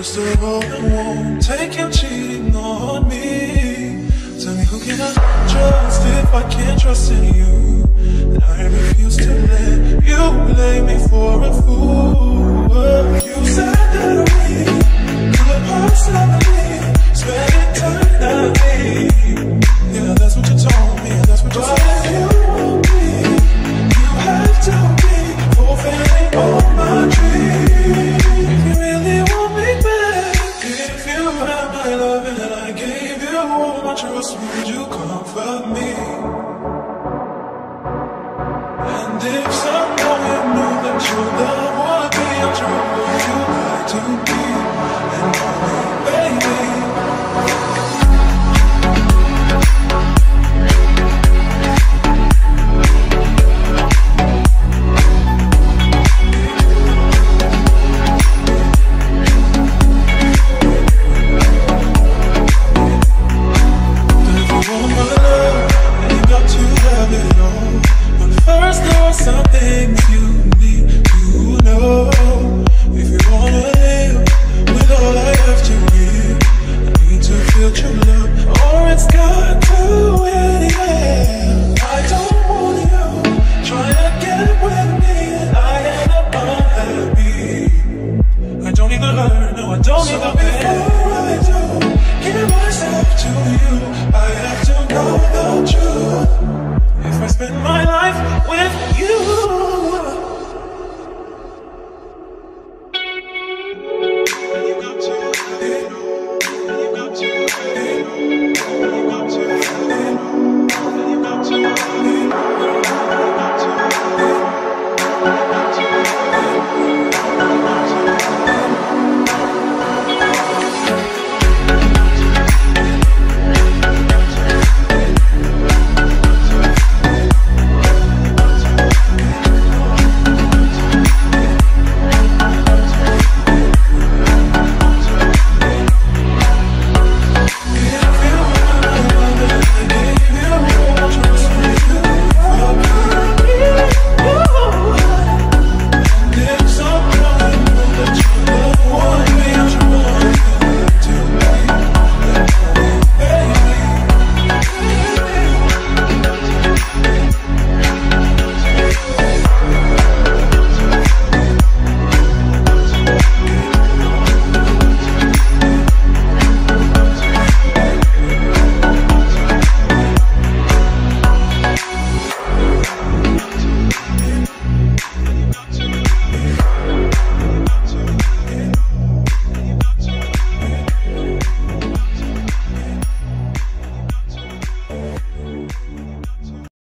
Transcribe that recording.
First of all, I won't take you cheating on me. Tell me who can I trust if I can't trust in you? And I refuse to let you play me for a fool. You said that we could personally spend eternity. Yeah, that's what you told me, that's what you said. But if you want me, you have to be fulfilling all my dreams. If you really want me back, if you had my love and I gave you all my trust, would you comfort me? And if somehow you knew that your love would be untrue, would you lie to me and call me baby? Some things you need to know. If you wanna live with all I have to give, I need to feel true love, or it's got to end. Yeah. I don't want you trying to get with me and I end up unhappy. I don't need to hurt, no, I don't need to pay. Before I do give myself to you,